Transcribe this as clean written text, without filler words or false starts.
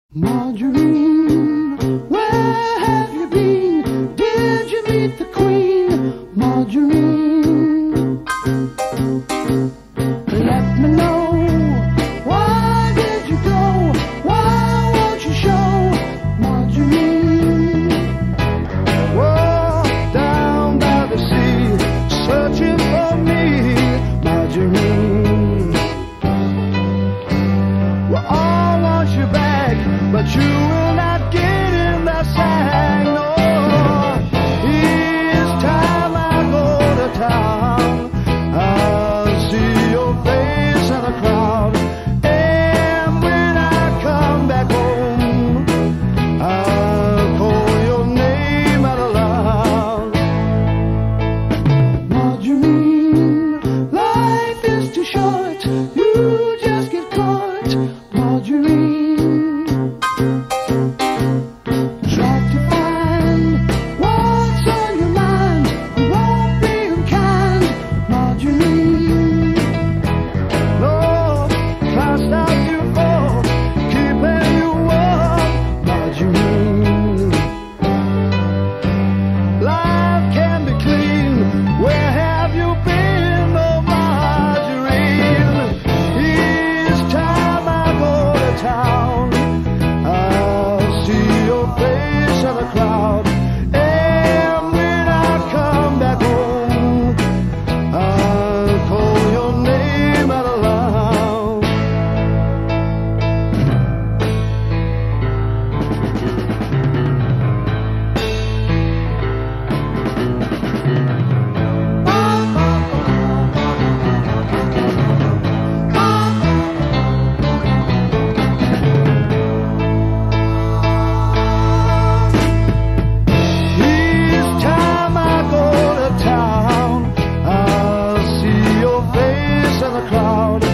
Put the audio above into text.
Marjorine, where have you been? Did you meet the Queen? Marjorine, let me know. Why did you go? Why won't you show? Marjorine, whoa, down by the sea, searching for me. Marjorine, well, I want you back, but you will not get in the sand. No, each time I go to town, I'll see your face in the crowd. And when I come back home, I'll call your name out aloud. Marjorine, life is too short. You just get caught. Marjorine, try to find what's on your mind. You won't be unkind. Marjorine, No, can't stop you from keeping you warm. Marjorine, life can be clean. Where have you been, oh Marjorine? Each time I go to town, I'll see your face in the crowd. And when I come back home, I'll call your name out aloud. Each time I go to town, I'll see your face in the crowd.